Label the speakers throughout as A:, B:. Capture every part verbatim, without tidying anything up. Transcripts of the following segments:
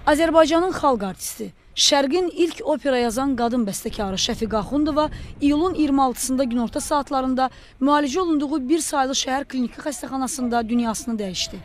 A: Azərbaycanın xalq artisti, Şərqin ilk opera yazan qadın bəstəkarı Şəfiqə Axundova iyulun iyirmi altısında günorta saatlarında müalicə olunduğu bir sayılı şəhər kliniki xəstəxanasında dünyasını dəyişdi.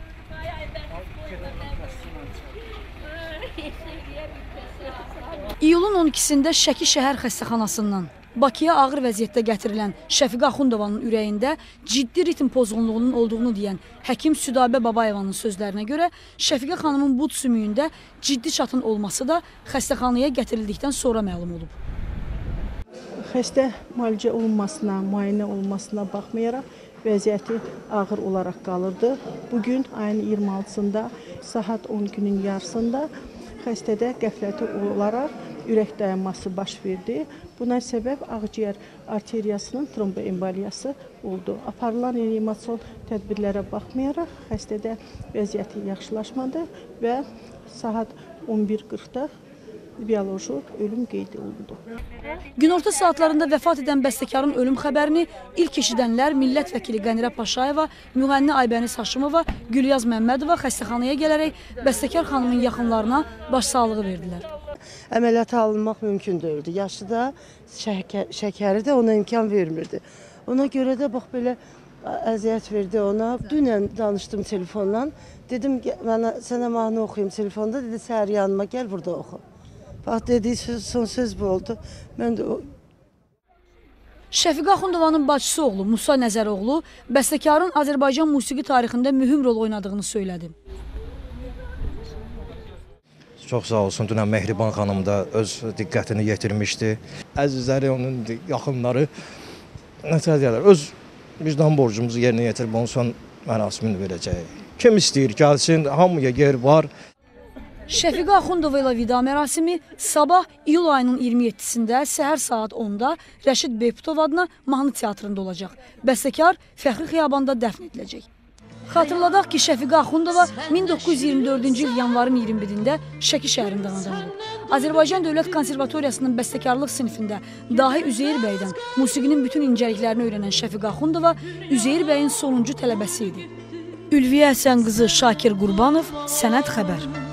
A: İyulun on ikisində Şəki şəhər xəstəxanasından Bakıya ağır vəziyyətdə gətirilən Şəfiqə Axundovanın ürəyində ciddi ritm pozğunluğunun olduğunu deyən həkim Südabə Babayevanın sözlərinə görə Şəfiqə xanımın bud sümüyündə ciddi çatın olması da xəstəxanaya gətirildikdən sonra məlum olub.
B: Xəstə müalicə olunmasına, müayinə olunmasına baxmayaraq vəziyyəti ağır olaraq qalırdı. Bugün ayın iyirmi altısında saat on ikinin yarısında xəstədə qəfləti olaraq ürək dayanması baş verdi. Buna səbəb ağciyər arteriyasının tromboemboliyası oldu. Aparılan reanimasyon tədbirlərə baxmayaraq xəstədə vəziyyəti yaxşılaşmadı və saat on bir qırxda bioloji ölüm qeyd olundu.
A: Günorta saatlarında vəfat edən bəstəkarın ölüm xəbərini ilk eşidənlər millət vəkili Qənirə Paşayeva, müğənni Aybəniz Haşimova, Gülyaz Məmmədova xəstəxanaya gələrək bəstəkar xanımın yaxınlarına başsağlığı verdilər.
C: Əməliyyata alınmaq mümkün deyildi. Yaşı da, şəkər, şəkəri də ona imkan vermirdi. Ona görə də bax belə əziyyət verdi ona. Dünən danışdım telefonla. Dedim, mənə, sənə mahnı oxuyayım telefonda. Dedi, səhər yanıma gəl, burada oxu. Bax, dediyi söz, son söz bu oldu. Mən də o...
A: Şəfiqə Axundovanın bacısı oğlu Musa Nəzəroğlu bəstəkarın Azərbaycan musiqi tarixində mühüm rol oynadığını söylədi.
D: Çox sağ olsun, dünən Mehriban xanım da öz diqqətini yetirmişdi. Əzizləri, onun yaxınları nətər deyərlər, öz vicdan borcumuzu yerinə yetirib onun son mərasimini verəcək. Kim istəyir, gəlsin, hamıya yer var.
A: Şəfiqə Axundova ilə vida mərasimi sabah iyul ayının iyirmi yeddisində səhər saat onda Rəşid Beyputov adına mahnı teatrında olacaq. Bəstəkar Fəxri Xiyabanda dəfn ediləcək. Xatırladaq ki, Şəfiqə Axundova min doqquz yüz iyirmi dördüncü il yanvarın iyirmi birində Şəki şəhərində anadan olub. Azərbaycan Dövlət Konservatoriyasının bəstəkarlıq sinifində Dahi Üzeyir bəydən musiqinin bütün incəliklərini öyrənən Şəfiqə Axundova Üzeyir bəyin sonuncu tələbəsi idi. Ülviyə Həsən qızı Şakir Qurbanov, Sənət Xəbər.